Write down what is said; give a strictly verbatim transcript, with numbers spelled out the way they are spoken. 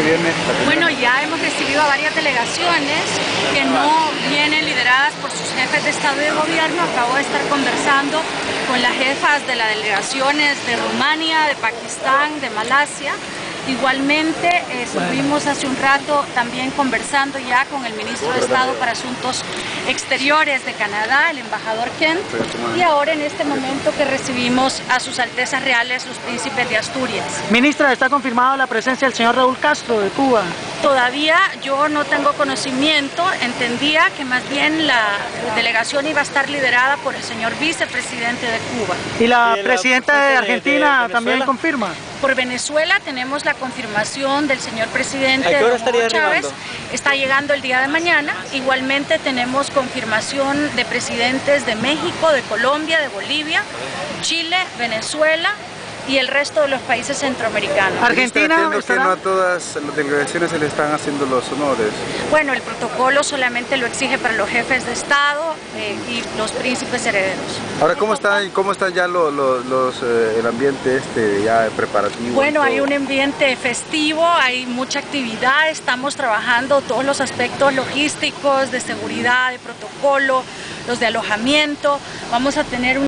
viene? Bueno, ya hemos recibido a varias delegaciones que no vienen lideradas por sus jefes de Estado y de Gobierno. Acabo de estar conversando con las jefas de las delegaciones de Rumania, de Pakistán, de Malasia. Igualmente, eh, estuvimos hace un rato también conversando ya con el ministro de Estado para Asuntos Exteriores de Canadá, el embajador Kent, y ahora en este momento que recibimos a sus Altezas Reales, los príncipes de Asturias. Ministra, ¿está confirmada la presencia del señor Raúl Castro de Cuba? Todavía yo no tengo conocimiento, entendía que más bien la delegación iba a estar liderada por el señor vicepresidente de Cuba. ¿Y la, ¿Y la presidenta de Argentina de también confirma? Por Venezuela tenemos la confirmación del señor presidente Hugo Chávez, está llegando el día de mañana. Igualmente tenemos confirmación de presidentes de México, de Colombia, de Bolivia, Chile, Venezuela y el resto de los países centroamericanos. Argentina, entiendo que no a todas las delegaciones se le están haciendo los honores. Bueno, el protocolo solamente lo exige para los jefes de Estado eh, y los príncipes herederos. Ahora, ¿cómo está, cómo está ya lo, lo, los, eh, el ambiente este ya preparativo? Bueno, hay un ambiente festivo, hay mucha actividad, estamos trabajando todos los aspectos logísticos, de seguridad, de protocolo, los de alojamiento. Vamos a tener un